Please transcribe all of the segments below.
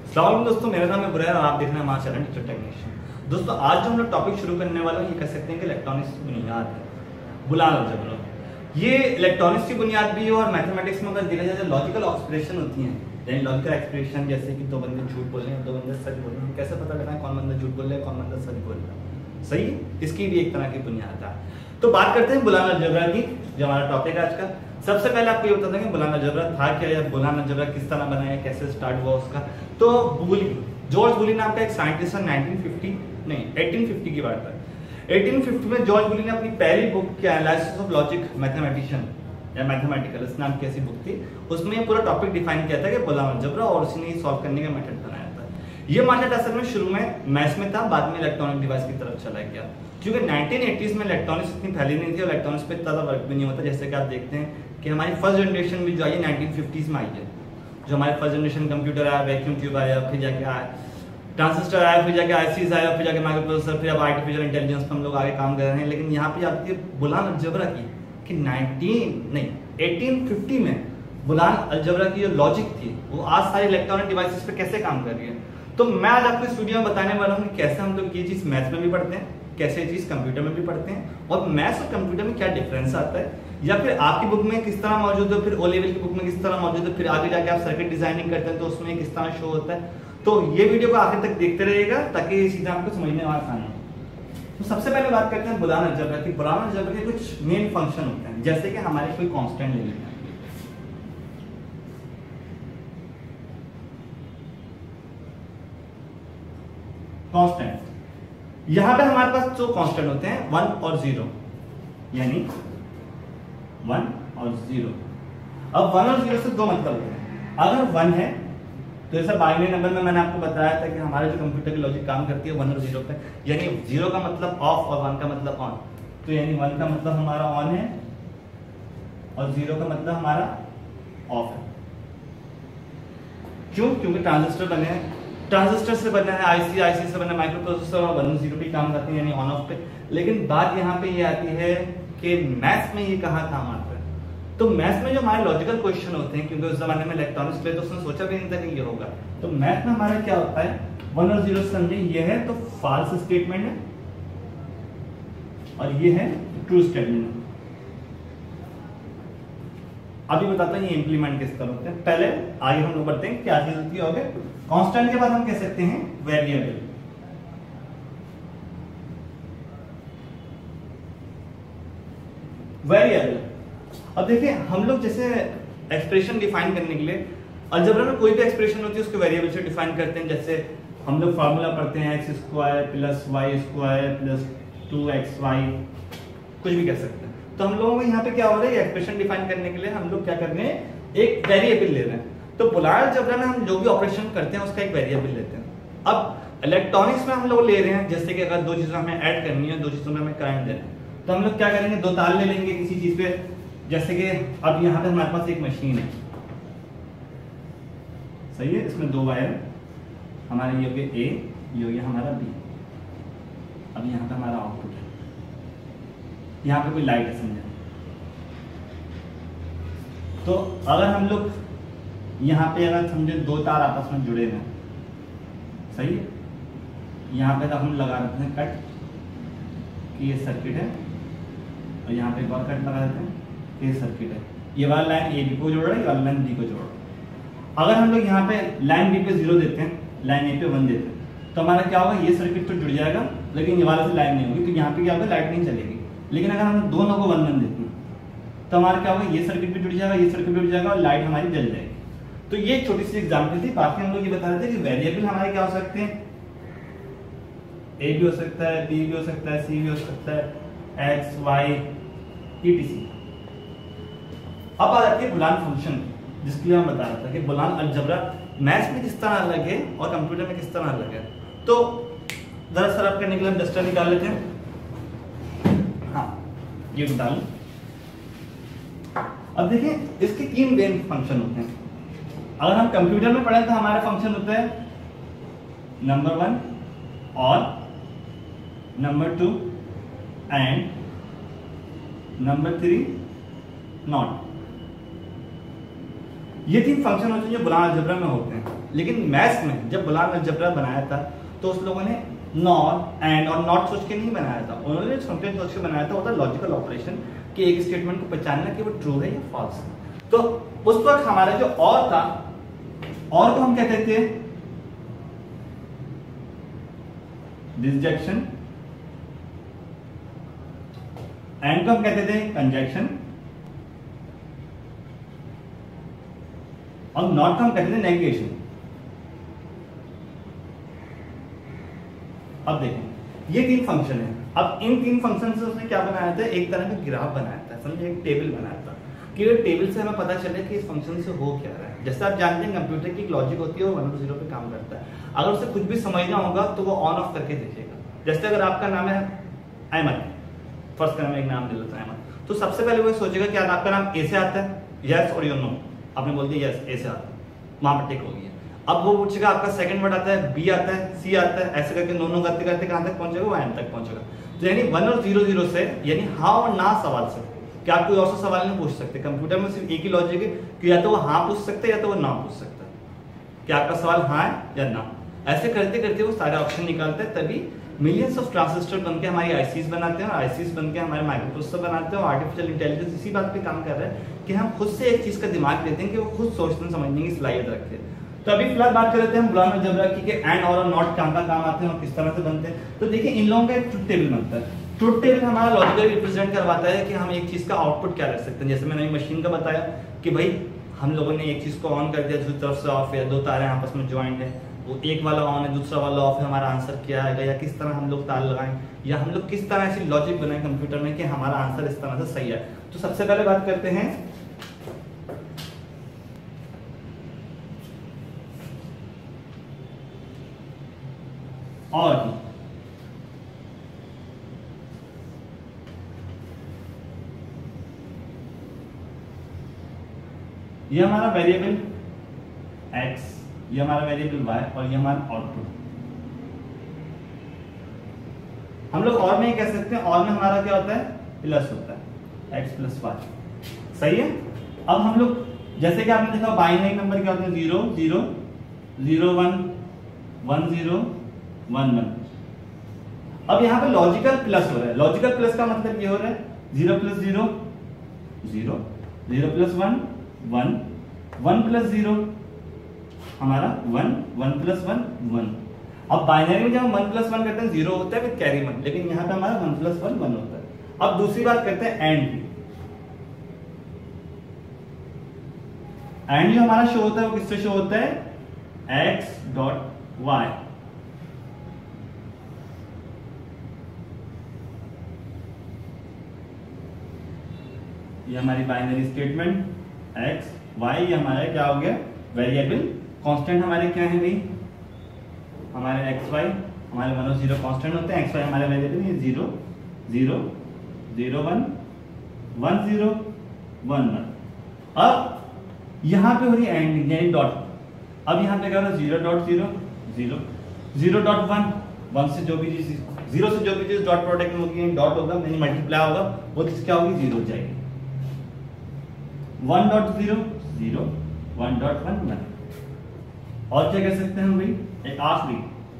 अस्सलाम दोस्तों, मेरा नाम है बुरैर और आप देख रहे हैं हमारा चैनल टीचर टेक्नीशियन। दोस्तों आज जो हम लोग टॉपिक शुरू करने वाले हैं ये कह सकते हैं कि इलेक्ट्रॉनिक्स की बुनियाद है, बुलान अलजेब्रा। ये इलेक्ट्रॉनिक्स की बुनियाद भी है और मैथमेटिक्स में अगर देखा जाए तो लॉजिकल एक्सप्रेशन होती हैं, यानी लॉजिकल एक्सप्रेशन जैसे कि दो बंदे झूठ बोल रहे हैं, दो बंदे सच बोल रहे हैं, कैसे पता लगाएं कौन बंदा झूठ बोल रहा है कौन बंदा सच बोल रहा है। सही है, इसकी भी एक तरह की बुनियाद है। तो बात करते हैं बुलान अलजेब्रा की, जो हमारा टॉपिक है आज का। सबसे पहले आपको ये बता दें कि बुलान अलजेब्रा था क्या, या बुलान अलजेब्रा किस तरह बनाया, कैसे स्टार्ट हुआ उसका। तो जॉर्ज बूली नाम का एक साइंटिस्ट है, 1850 की बात है। 1850 में जॉर्ज बूली ने अपनी पहली बुक की एनालिसिस ऑफ लॉजिक मैथमेटिशियन या मैथमेटिकल इस नाम की ऐसी बुक थी, उसमें पूरा टॉपिक डिफाइन किया था कि बुलान अलजेब्रा, और उसने सॉल्व करने का मेथड बनाया था। ये मेथड असल में शुरू में मैथ्स में था, बाद में इलेक्ट्रॉनिक डिवाइस की तरफ चला गया, क्योंकि 1980s में इलेक्ट्रॉनिक्स इतनी फैली नहीं थी और इलेक्ट्रॉनिक्स पे इतना वर्क भी नहीं होता। जैसे कि आप देखते हैं कि हमारी फर्स्ट जनरेशन भी जो आई है 1950s में आई है। जो हमारे फर्स्ट जनरेशन कंप्यूटर आया, वैक्यूम ट्यूब आया, फिर जाके आया ट्रांजिस्टर आया, फिर जाके आईसीज आया, फिर जाके माइक्रो प्रोसेसर, फिर अब आर्टिफिशियल इंटेलिजेंस पर हम लोग आगे काम कर रहे हैं। लेकिन यहाँ पे आती है बुलान अलजेब्रा की कि 1850 में बुलान अलजेब्रा की जो लॉजिक थी वो आज सारे इलेक्ट्रॉनिक डिवाइसेस पे कैसे काम कर रही है। तो मैं आज आपको इस वीडियो में बताने वाला हूँ कि कैसे हम लोग ये चीज मैथ्स में भी पढ़ते हैं, कैसे चीज कंप्यूटर में भी पढ़ते हैं, और मैथ्स और कंप्यूटर में क्या डिफरेंस आता है, या फिर आपकी बुक में किस तरह मौजूद है, फिर ओ लेवल की बुक में किस तरह मौजूद है, फिर आगे जाके आप सर्किट डिजाइनिंग करते हैं तो उसमें किस तरह शो होता है। तो ये वीडियो को आखिर तक देखते रहिएगा ताकि ये चीजें आपको समझने में आसान हो। तो सबसे पहले बात करते हैं बुलान अलजेब्रा की। बुलान अलजेब्रा के कुछ मेन फंक्शन होते हैं, जैसे कि हमारे कोई कांस्टेंट ले लेते हैं, कांस्टेंट। यहां पे हमारे पास जो कांस्टेंट होते हैं 1 और 0, यानी 1 और 0। अब 1 और 0 से दो मतलब होते हैं। अगर 1 है तो जैसा बाइनरी नंबर में मैंने आपको बताया था कि हमारे जो कंप्यूटर की लॉजिक काम करती है 1 और 0 पे, यानी 0 का मतलब ऑफ और 1 का मतलब ऑन। तो यानी 1 का मतलब हमारा ऑन है और 0 का मतलब हमारा ऑफ है। क्यों? क्योंकि ट्रांजिस्टर बने हैं, ट्रांजिस्टर से बना है आईसी से बना माइक्रो प्रोसेसर, और 1 और 0 भी काम करते हैं यानी ऑन ऑफ पे। लेकिन बात यहाँ पे ये आती है कि मैथ्स में ये कहाँ काम आता है। तो मैथ्स में जो हमारे लॉजिकल क्वेश्चन होते हैं, क्योंकि उस जमाने में इलेक्ट्रॉनिक्स पे तो उसने सोचा भी नहीं था कि ये होगा, तो मैथ में हमारा क्या होता है 1 और 0 समझे, ये है तो फॉल्स स्टेटमेंट है और ये है ट्रू स्टेटमेंट है। अभी बताता हूं ये इंप्लीमेंट किस तरह होते हैं। पहले आगे हम लोग बढ़ते हैं क्या चीज होती है। कांस्टेंट के बाद हम कह सकते हैं वेरिएबल। वेरिएबल, अब देखिए हम लोग जैसे एक्सप्रेशन डिफाइन करने के लिए अलजेब्रा में कोई भी एक्सप्रेशन होती है उसको वेरिएबल से डिफाइन करते हैं। जैसे हम लोग फार्मूला पढ़ते हैं x² + y² + 2xy, कुछ भी कह सकते हैं। तो हम लोगों को यहाँ पे क्या हो रहा है, एक्सप्रेशन डिफाइन करने के लिए हम लोग क्या कर रहे हैं, एक वेरिएबल ले रहे हैं। तो बुलान अलजेब्रा में हम जो भी ऑपरेशन करते हैं उसका एक वेरिएबल लेते हैं। अब इलेक्ट्रॉनिक्स में हम लोग ले रहे हैं, जैसे कि अगर दो चीजों हमें ऐड करनी है, दो चीजों में हमें करंट देना है, तो हम लोग क्या करेंगे, दो तार ले लेंगे किसी चीज पे। जैसे कि अब यहाँ पे हमारे पास एक मशीन है, सही है, इसमें दो वायर हमारे, ये हो गया A, ये हो गया हमारा B। अब यहाँ पे हमारा आउटपुट है, यहाँ पे कोई लाइट है समझे। तो अगर हम लोग यहाँ पे अगर समझे दो तार आपस में जुड़े हैं, सही है, यहाँ पे तो हम लगा देते हैं कट कि ये सर्किट है, और यहाँ पे एक और कट लगा देते हैं कि ये सर्किट है। ये वाला लाइन ए बी को जोड़ रहा है, ये वाला लाइन बी को जोड़ रहा है। अगर हम लोग यहाँ पे लाइन बी पे 0 देते हैं, लाइन ए पे 1 देते हैं, तो हमारा क्या होगा, ये सर्किट तो जुड़ जाएगा लेकिन ये वाले से लाइन नहीं होगी, तो यहाँ पे क्या होगा, लाइट नहीं चलेगी। लेकिन अगर हम दोनों को 1 1 देते हैं तो हमारा क्या होगा, ये सर्किट भी जुड़ जाएगा, ये सर्किट भी जुड़ जाएगा और लाइट हमारी जल जाएगी। तो ये छोटी सी एग्जाम्पल थी। बाकी हम लोग ये बता रहे थे कि वेरिएबल हमारे क्या हो सकते हैं, ए भी हो सकता है, बी भी हो सकता है, सी भी हो सकता है, एक्स वाई etc। अब आ जाती है बुलान फंक्शन, जिसके लिए हम बता रहा था कि बुलान अलजेब्रा मैथ्स में किस तरह अलग है और कंप्यूटर में किस तरह अलग है। तो जरा सरफ करने के लिए हम डस्टर निकाल लेते हैं। हाँ, ये बता लें। अब देखिए इसके 3 मेन फंक्शन होते हैं। अगर हम कंप्यूटर में पढ़ें तो हमारे फंक्शन होते हैं नंबर 1 और नंबर 2 एंड नंबर 3 नॉट। ये 3 फंक्शन होते हैं जो बुलान अलजेब्रा में होते हैं। लेकिन मैथ्स में जब बुलान अलजेब्रा बनाया था तो उस लोगों ने नॉट एंड और नॉट सोच के नहीं बनाया था, उन्होंने समथिंग सोच के बनाया था, वो था लॉजिकल ऑपरेशन कि एक स्टेटमेंट को पहचानना कि वो ट्रू है या फॉल्स है। तो उस वक्त हमारा जो और था, और को हम कहते थे डिसजंक्शन, एंड को हम कहते थे कंजंक्शन, और नॉट को हम कहते थे नेगेशन। अब देखें ये 3 फंक्शन है। अब इन 3 फंक्शन से उसने क्या बनाया था, एक तरह का ग्राफ बनाया था, समझे, एक टेबल बनाया था कि ये टेबल से हमें पता चले कि इस फंक्शन से हो क्या रहा है। जैसे आप जानते हैं कंप्यूटर की एक लॉजिक होती है, वो 1 और 0 पे काम करता है। अगर उसे कुछ भी समझना होगा तो वो ऑन ऑफ करके देखेगा। जैसे अगर आपका नाम है अहमद, फर्स्ट का नाम एक नाम दे देता है अहमद, तो सबसे पहले वो सोचेगा कि आपका नाम ए से आता है, यस और यू नो, आपने बोल दिया यस ए से आता है, वहां पर टिक हो गया। अब वो पूछेगा आपका सेकंड वर्ड आता है, बी आता है, सी आता है, ऐसे करके दोनों करते करते कहां तक पहुंचेगा, वो एंड तक पहुंचेगा। तो यानी 1 और 0 से, यानी हाँ और ना सवाल से, कि आप कोई और सा सवाल नहीं पूछ सकते। कंप्यूटर में सिर्फ एक ही लॉजिक है कि या तो वो हाँ पूछ सकते हैं या तो वो ना पूछ सकता है, कि आपका सवाल हाँ है या ना। ऐसे करते करते वो सारे ऑप्शन निकालते हैं, तभी मिलियंस ऑफ ट्रांजिस्टर बनके हमारी आईसीज बनाते हैं, और आईसीज बनके हमारे माइक्रोप्रोसेसर बनाते हैं। और आर्टिफिशियल इंटेलिजेंस इसी बात पे काम कर रहा है कि हम खुद से एक चीज का दिमाग देते हैं कि वो खुद सोचने समझने की सलाहियत रखते हैं। तो अभी फिलहाल बात कर लेते हैं हम बुलान अलजेब्रा की कि एंड और नॉट कहां का काम आते हैं और किस तरह से बनते हैं। तो देखिए इन लोगों का एक ट्रुथ टेबल बनता है। ट्रुथ टेबल हमारा लॉजिकली रिप्रेजेंट करवाता है कि हम एक चीज का आउटपुट क्या रख सकते हैं। जैसे मैंने मशीन का बताया कि भाई हम लोगों ने एक चीज को ऑन कर दिया, दूसरी तरफ से ऑफ है, 2 तारे आपस में ज्वाइंट है, वो एक वाला ऑन है दूसरा वाला ऑफ है, हमारा आंसर क्या आएगा, या किस तरह हम लोग तार लगाएं, या हम लोग किस तरह ऐसी लॉजिक बनाएं कंप्यूटर में कि हमारा आंसर इस तरह से सही है। तो सबसे पहले बात करते हैं और ये हमारा वेरिएबल x, ये हमारा वेरिएबल y, और ये हमारा आउटपुट। हम लोग और में कह सकते हैं, और में हमारा क्या होता है, प्लस होता है, x + y, सही है। अब हम लोग जैसे कि आपने देखा बाइनरी नंबर क्या होते हैं, 0 0 0 1 1 0 1 1। अब यहाँ पे लॉजिकल प्लस हो रहा है। लॉजिकल प्लस का मतलब ये हो रहा है 0 + 0 0 0 + 1 1 1 + 0 हमारा 1 1 + 1 1। अब बाइनरी में जब हम 1 + 1 करते हैं 0 होता है विद कैरी 1, लेकिन यहाँ पे हमारा 1 + 1 1 होता है। अब दूसरी बात करते हैं एंड की। एंड जो हमारा शो होता है वो किससे शो होता है, x.y। ये हमारी बाइनरी स्टेटमेंट x y, ये हमारा क्या हो गया, वेरिएबल। कांस्टेंट हमारे क्या है भाई, हमारे x y, हमारे 1 और 0 कांस्टेंट होते हैं, x y हमारे वेरिएबल, ये 0 0 0 1 1 0 1 1। अब यहां पे हो रही एंडिंग यानी डॉट। अब यहां पे क्या हो रहा है, 0.0 0 0.1 1 से जो भी चीज 0 से जो भी चीज डॉट प्रोडक्ट में होगी, डॉट होगा यानी मल्टीप्लाई होगा, वो चीज क्या होगी, 0 हो जाएगी। 1.0 0 1.1 1। और क्या कह सकते हैं हम भाई, एक आखिरी,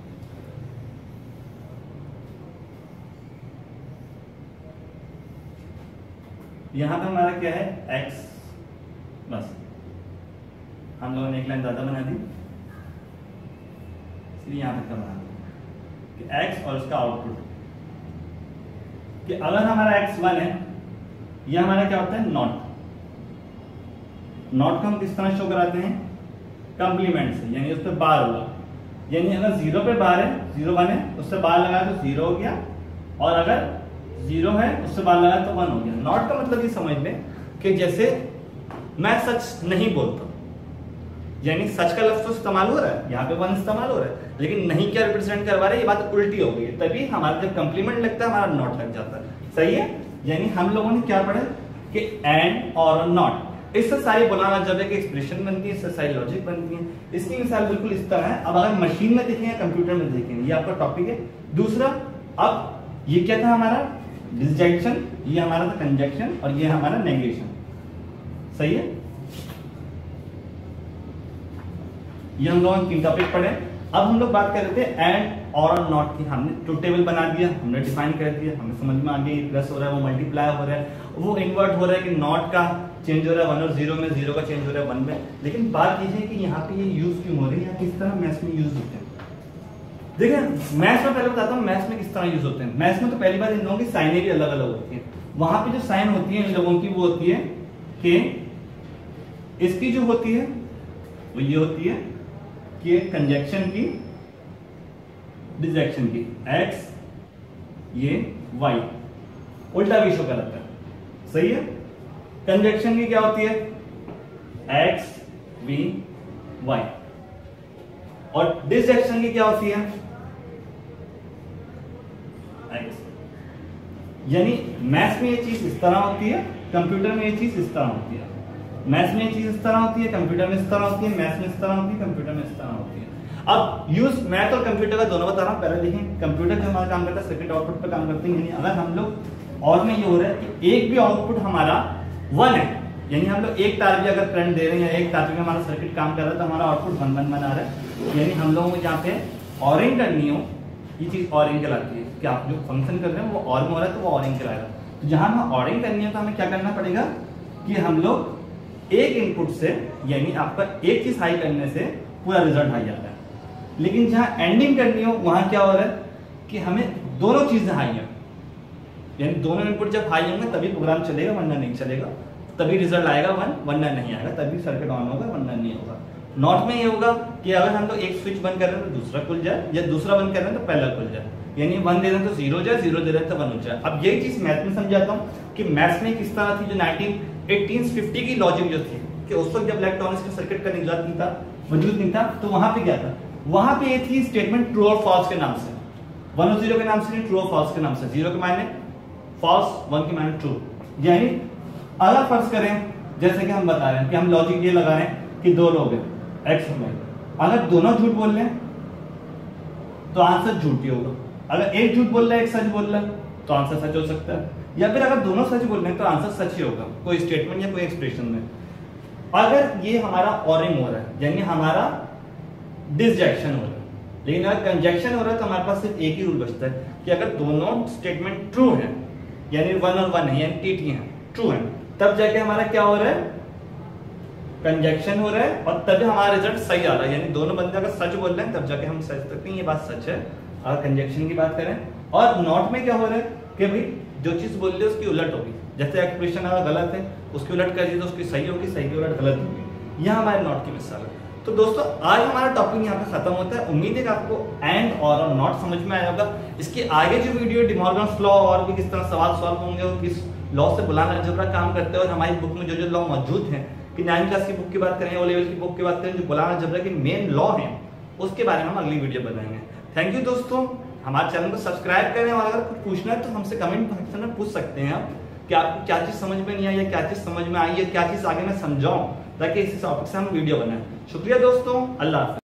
यहां पे हमारा क्या है, x। बस हम लोगों ने एक लाइन ज्यादा बना दी, इसलिए यहां तक बना दी कि x और उसका आउटपुट, कि अगर हमारा x 1 है, यह हमारा क्या होता है, नॉट। नॉट को हम किस तरह शो कराते हैं, कंप्लीमेंट से, यानी उस पर बार होगा। यानी अगर 0 पे बार है, 0 1 है, उससे बार लगाया तो 0 हो गया, और अगर 0 है उससे बार लगाया तो 1 हो गया। नॉट का मतलब ये समझ लें कि जैसे मैं सच नहीं बोलता, यानी सच का लफ्ज तो इस्तेमाल हो रहा है, यहाँ पे 1 इस्तेमाल हो रहा है, लेकिन नहीं क्या रिप्रेजेंट करवा रहा है, ये बात उल्टी हो गई है। तभी हमारा जब कंप्लीमेंट लगता है हमारा नॉट लग जाता है, सही है। यानी हम लोगों ने क्या पढ़ा कि एंड और नॉट, इससे सारी बुलान अलजेब्रा की एक्सप्रेशन बनती है, इससे सारी लॉजिक बनती है। इसकी मिसाल बिल्कुल इस तरह है। अब अगर मशीन में देखें या कंप्यूटर में देखें, ये आपका टॉपिक है। दूसरा, अब ये क्या था हमारा, डिसजंक्शन, ये हमारा था कंजंक्शन, और ये हमारा नेगेशन, सही है। ये हम लोगों ने 3 टॉपिक पढ़े। अब हम लोग बात कर रहे थे एंड और नॉट की। हमने ट्रुथ टेबल बना दिया, हमने डिफाइन कर दिया, हमें समझ में आ गया प्लस हो रहा है वो मल्टीप्लाई हो रहा है, वो इन्वर्ट हो रहा है कि नॉट का चेंज हो रहा है 1 और 0 में, 0 का चेंज हो रहा है 1 में। लेकिन बात ये है कि यहाँ पे ये यूज क्यों हो रही है, किस तरह मैथ्स में यूज होते हैं। देखिए मैथ्स में पहले बताता हूँ मैथ्स में किस तरह यूज होते हैं। मैथ्स में तो पहली बात इन लोगों की साइनें भी अलग अलग होती है। वहां पे जो साइन होती है इन लोगों की वो होती है कि इसकी जो होती है वो ये होती है कि कंजक्शन की डिसजेक्शन की, x ये y उल्टा भी शो कराता है, सही है। कंजक्शन की क्या होती है x v y, और डिसजेक्शन की क्या होती है x। यानी मैथ्स में ये चीज इस तरह होती है, कंप्यूटर में ये चीज इस तरह होती है। मैथ्स में ये चीज इस तरह होती है, कंप्यूटर में इस तरह होती है, मैथ्स में इस तरह होती है, कंप्यूटर में इस तरह होती है। अब यूज मैथ और कंप्यूटर का दोनों बता रहा हूं। पहले देखें कंप्यूटर जो हमारा काम करता है सर्किट आउटपुट पे काम करते हैं। यानी अगर हम लोग और में ये हो रहा है कि एक भी आउटपुट हमारा 1 है, यानी हम लोग एक तार भी अगर करंट दे रहे हैं या एक तार भी हमारा सर्किट काम कर रहा है तो हमारा आउटपुट 1 1 1 आ रहा है। यानी हम लोगों को जहाँ पे ऑरिंग करनी हो ये चीज ऑरिंग कहलाती है कि आप जो फंक्शन कर रहे हैं वो और में हो रहा है तो वो ऑरिंग कहलाएगा। तो जहां हमें ऑरिंग करनी है तो हमें क्या करना पड़ेगा कि हम लोग एक इनपुट से यानी आपका एक चीज हाई करने से पूरा रिजल्ट हाई आता है। लेकिन जहां एंडिंग करनी हो वहां क्या हो रहा है कि हमें दोनों चीजें हाई है, यानी दोनों इनपुट जब हाई होंगे तभी प्रोग्राम चलेगा वरना नहीं चलेगा, तभी रिजल्ट आएगा 1 वरना नहीं आएगा, तभी सर्किट ऑन होगा वरना नहीं होगा। नॉट में ये होगा कि अगर हम लोग एक स्विच बंद कर रहे हैं तो दूसरा खुल जाए, या दूसरा बंद कर रहे हैं तो पहला खुल जाए। यानी 1 दे रहे हैं तो 0 जाए, 0 दे रहे हैं तो 1 हो जाए। अब यही चीज मैथ में समझाता हूँ कि मैथ्स में किस तरह थी जो 1850 की लॉजिक जो थी कि उस वक्त जब इलेक्ट्रॉनिक्स का सर्किट का निजात नहीं था, वजूद नहीं था, तो वहां पे क्या था, वहां पे ये थी स्टेटमेंट ट्रू और फॉल्स के नाम से, 1 और 0 के नाम से नहीं, ट्रू और फॉल्स के नाम से। 0 के मायने फॉल्स, 1 के मायने ट्रू। यानी अगर फर्ज करें जैसे कि हम बता रहे हैं कि हम लॉजिक ये लगा रहे हैं कि 2 लोग हैं एक्स और वाई, अगर दोनों झूठ बोल रहे हैं तो आंसर झूठ ही होगा। अगर एक झूठ बोल रहा है एक सच बोल रहा है तो आंसर सच हो सकता है, या फिर अगर दोनों सच बोल रहे हैं तो आंसर सच ही होगा कोई स्टेटमेंट या कोई एक्सप्रेशन में। अगर ये हमारा ऑरिंग हो रहा है यानी हमारा डिसजेक्शन हो रहा है, लेकिन अगर कंजक्शन हो रहा है तो हमारे पास सिर्फ एक ही रूल बचता है कि अगर दोनों स्टेटमेंट ट्रू है यानी 1 और 1 है यानी टीटी है, ट्रू है, तब जाके हमारा क्या हो रहा है कंजक्शन हो रहा है और तभी हमारा रिजल्ट सही आ रहा है। यानी दोनों बंदे अगर सच बोल रहे हैं तब जाके हम सच सकते हैं ये बात सच है। अगर कंजक्शन की बात करें, और नॉट में क्या हो रहा है कि भाई जो चीज बोल रहे हैं उसकी उलट होगी, जैसे एक्सप्रेशन अगर गलत है उसकी उलट कर दी तो उसकी सही होगी, सही की उलट गलत होगी। यह हमारे नॉट की मिसाल है। तो दोस्तों आज हमारा टॉपिक यहाँ पे खत्म होता है। उम्मीद है कि आपको एंड और नॉट समझ में आया होगा। इसके आगे जो वीडियो डिमॉर्गन्स लॉ और भी किस तरह सवाल सॉल्व होंगे और किस लॉ से बुलान अलजेब्रा काम करते हैं, और हमारी बुक में जो जो लॉ मौजूद हैं कि 9th क्लास की बुक की बात करें, ओ लेवल की बुक की बात करें, जो बुलान अलजेब्रा के मेन लॉ हैं उसके बारे में हम अगली वीडियो बनाएंगे। थैंक यू दोस्तों, हमारे चैनल को सब्सक्राइब करें, और अगर कुछ पूछना है तो हमसे कमेंट सेक्शन में पूछ सकते हैं आप कि आपको क्या चीज समझ में नहीं आई है, क्या चीज समझ में आई है, क्या चीज आगे मैं समझाऊं, ताकि इस टॉपिक से हम वीडियो बनाएं। शुक्रिया दोस्तों, अल्लाह हाफिज़।